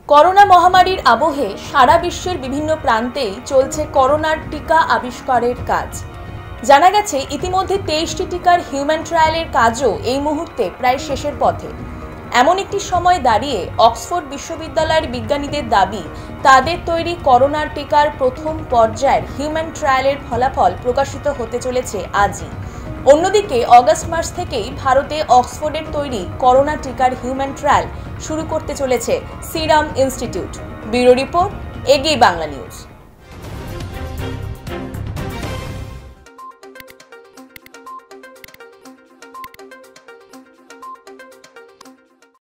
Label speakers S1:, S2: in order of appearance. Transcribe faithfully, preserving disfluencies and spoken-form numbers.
S1: Corona মহামারীর আবহে সারা বিশ্বের বিভিন্ন প্রান্তেই চলছে করোনার টিকা আবিষ্কারের কাজ। জানা গেছে ইতিমধ্যে তেইশটি টিকার হিউম্যান ট্রায়ালের কাজও এই মুহূর্তে প্রায় শেষের পথে। এমন একটি সময় দাঁড়িয়ে অক্সফোর্ড বিশ্ববিদ্যালয়ের বিজ্ঞানীদের দাবি, তাদের তৈরি করোনার টিকার প্রথম পর্যায়ের হিউম্যান ট্রায়ালের ফলাফল প্রকাশিত হতে চলেছে আজই। অন্যদিকে অগস্ট মাস থেকেই ভারতে অক্সফোর্ডের তৈরি করোনা টিকার হিউম্যান ট্রায়াল শুরু করতে চলেছে সিরাম ইনস্টিটিউট। ব্যুরো রিপোর্ট, এগিয়ে বাংলা নিউজ।